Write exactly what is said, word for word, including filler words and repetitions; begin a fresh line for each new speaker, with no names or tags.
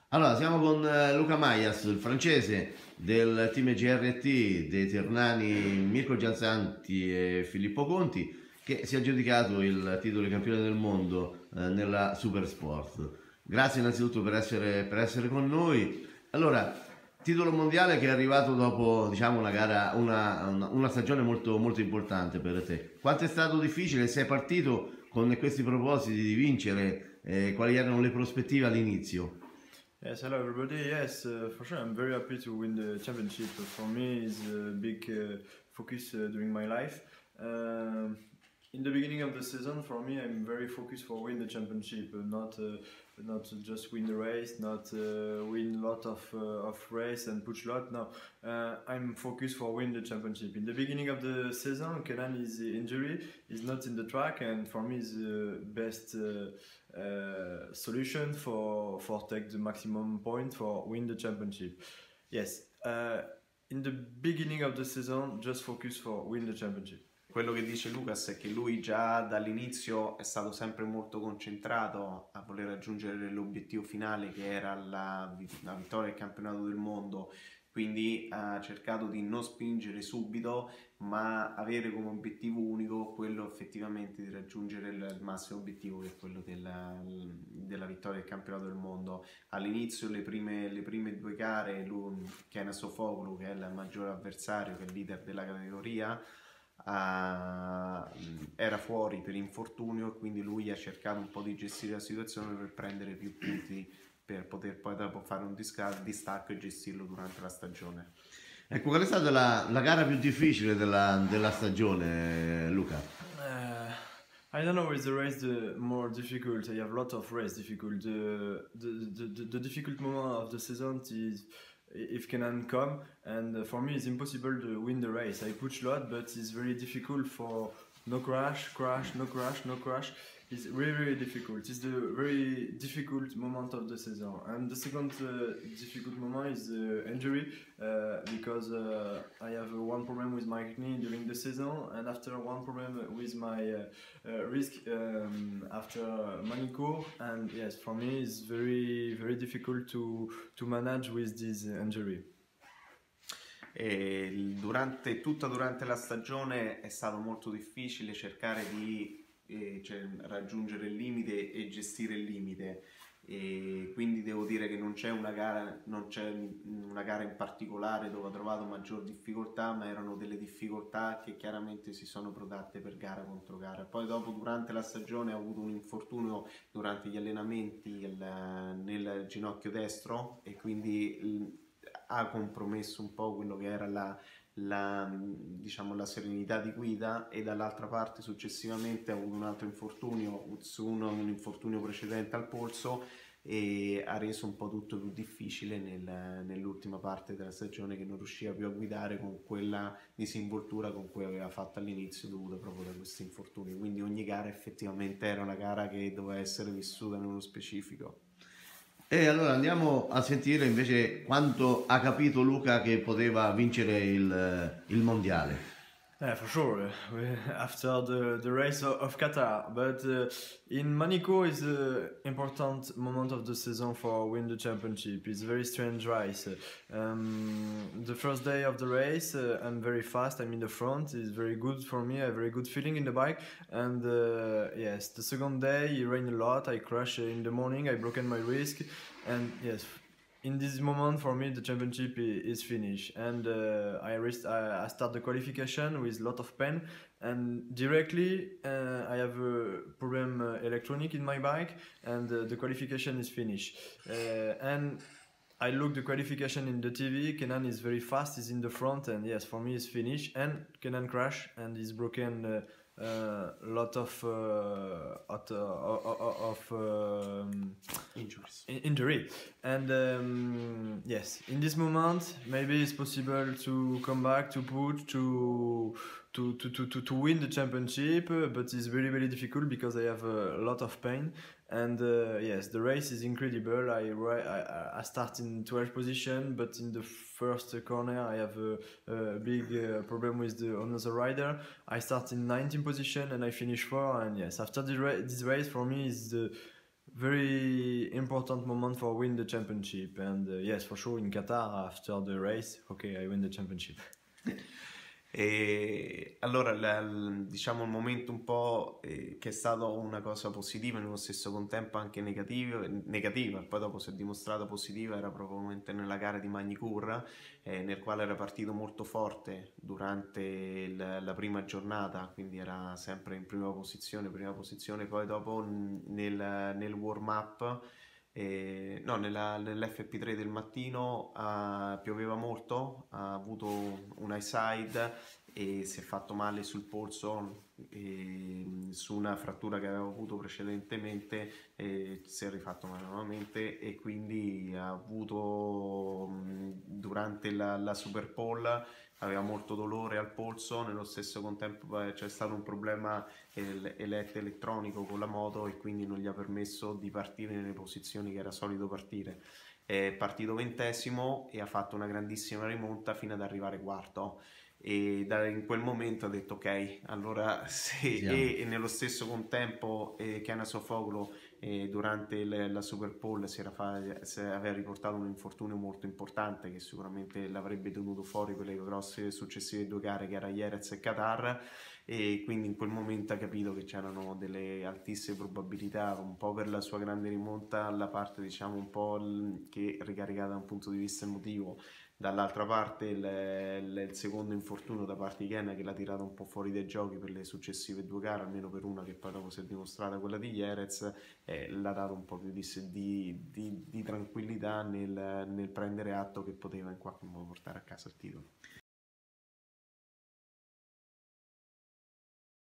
Allora, siamo con eh, Luca Maias, il francese del team G R T dei Ternani Mirko Gianzanti e Filippo Conti, che si è aggiudicato il titolo di campione del mondo eh, nella Supersport. Grazie innanzitutto per essere, per essere con noi. Allora, titolo mondiale che è arrivato dopo, diciamo, una gara, una, una, una stagione molto, molto importante per te. Quanto è stato difficile? Sei partito con questi propositi di vincere? Eh, quali erano le prospettive all'inizio?
Yes, hello everybody. Yes, uh, for sure, I'm very happy to win the championship. Uh, For me, it's a big uh, focus uh, during my life. Um in the beginning of the season, for me, I'm very focused for win the championship, uh, not uh, not just win the race, not uh, win lot of uh, of race and push lot. No, uh, I'm focused for win the championship. In the beginning of the season, Kenan is injury, is not in the track, and for me, is the best. Uh, uh, solution for for take the maximum point for win the championship. Yes, uh, in the beginning of the season, just focus for win the championship.
Quello che dice Lucas è che lui già dall'inizio è stato sempre molto concentrato a voler raggiungere l'obiettivo finale, che era la, la vittoria del campionato del mondo, quindi ha cercato di non spingere subito, ma avere come obiettivo unico quello effettivamente di raggiungere il, il massimo obiettivo, che è quello della, della vittoria del campionato del mondo. All'inizio le prime, le prime due gare, lui, Kenan Sofuoglu, che è il maggiore avversario, che è il leader della categoria, Uh, era fuori per infortunio e quindi lui ha cercato un po' di gestire la situazione per prendere più punti per poter poi dopo fare un distacco e gestirlo durante la stagione.
Ecco, qual è stata la, la gara più difficile della, della stagione, Luca?
Uh, I don't know, is the race the more difficult? I have a lot of race difficult. The the, the, the, the difficult moment of the season is if Kenan come, and uh, for me it's impossible to win the race. I push a lot, but it's very difficult for no crash, crash, no crash, no crash. It's really, really difficult. It's the very difficult moment of the season. And the second uh, difficult moment is the injury, uh, because uh, I have uh, one problem with my knee during the season, and after one problem with my uh, uh, wrist um, after Manicourt. And yes, for me it's very, very difficult to, to manage with this injury.
E durante, tutta durante la stagione è stato molto difficile cercare di eh, cioè, raggiungere il limite e gestire il limite, e quindi devo dire che non c'è una gara, non c'è una gara in particolare dove ho trovato maggior difficoltà, ma erano delle difficoltà che chiaramente si sono prodotte per gara contro gara. Poi dopo durante la stagione ho avuto un infortunio durante gli allenamenti il, nel ginocchio destro, e quindi il, ha compromesso un po' quello che era la, la, diciamo, la serenità di guida, e dall'altra parte successivamente ha avuto un altro infortunio, uno, un infortunio precedente al polso, e ha reso un po' tutto più difficile nel, nell'ultima parte della stagione, che non riusciva più a guidare con quella disinvoltura con cui aveva fatto all'inizio, dovuta proprio da questi infortuni. Quindi ogni gara effettivamente era una gara che doveva essere vissuta nello specifico.
E allora andiamo a sentire invece quanto ha capito Luca che poteva vincere il, il mondiale.
Yeah, for sure. Uh, we, after the, the race of, of Qatar, but uh, in Monaco is an important moment of the season for win the championship. It's a very strange race. Um, the first day of the race, uh, I'm very fast. I'm in the front. It's very good for me. I have a very good feeling in the bike. And uh, yes, the second day it rained a lot. I crashed in the morning. I broken my wrist, and yes. In this moment, for me, the championship is finished, and uh, I, rest, I, I start the qualification with a lot of pain, and directly uh, I have a problem uh, electronic in my bike, and uh, the qualification is finished. Uh, and I look the qualification in the T V. Kenan is very fast. He's in the front, and yes, for me, it's finished. And Kenan crash, and he's broken a uh, uh, lot of uh, of, uh, of um,
Injuries.
injury. And um, yes, in this moment, maybe it's possible to come back to put to. To, to, to, to, to win the championship, uh, but it's really, really difficult because I have a lot of pain. And uh, yes, the race is incredible. I, I, I start in twelfth position, but in the first corner I have a, a big uh, problem with the another rider. I start in nineteenth position and I finish fourth. And yes, after the ra this race for me is the very important moment for win the championship, and uh, yes, for sure in Qatar after the race, okay, I win the championship.
E allora la- l- diciamo il momento un po' eh, che è stato una cosa positiva e nello stesso contempo anche negativo, negativa, e poi dopo si è dimostrata positiva, era probabilmente nella gara di Magny-Cours, eh, nel quale era partito molto forte durante il- la prima giornata, quindi era sempre in prima posizione, prima posizione, poi dopo n- nel, nel warm-up, eh, no, nella- nell'F P tre del mattino ah, pioveva molto, ha avuto un high side e si è fatto male sul polso, e su una frattura che aveva avuto precedentemente, e si è rifatto male nuovamente e quindi ha avuto mh, durante la, la Super Pole aveva molto dolore al polso, nello stesso contempo eh, c'è stato un problema el- elett- elettronico con la moto e quindi non gli ha permesso di partire nelle posizioni che era solito partire. È partito ventesimo e ha fatto una grandissima rimonta fino ad arrivare quarto, e da, in quel momento ha detto ok, allora se,
Siamo.
e, e nello stesso contempo eh, Kenna Sofoglu eh, durante il- la Super Bowl si era fa- si aveva riportato un infortunio molto importante che sicuramente l'avrebbe tenuto fuori per le grosse successive due gare che era Jerez e Qatar, e quindi in quel momento ha capito che c'erano delle altissime probabilità, un po' per la sua grande rimonta alla parte diciamo un po' l- che ricaricata da un punto di vista emotivo, dall'altra parte il, il- il secondo infortunio da parte di Kenna che l'ha tirato un po' fuori dai giochi per le successive due gare, almeno per una che poi dopo si è dimostrata quella di Jerez, eh, l'ha dato un po' più di, di- di- di tranquillità nel, nel prendere atto che poteva in qualche modo portare a casa il titolo.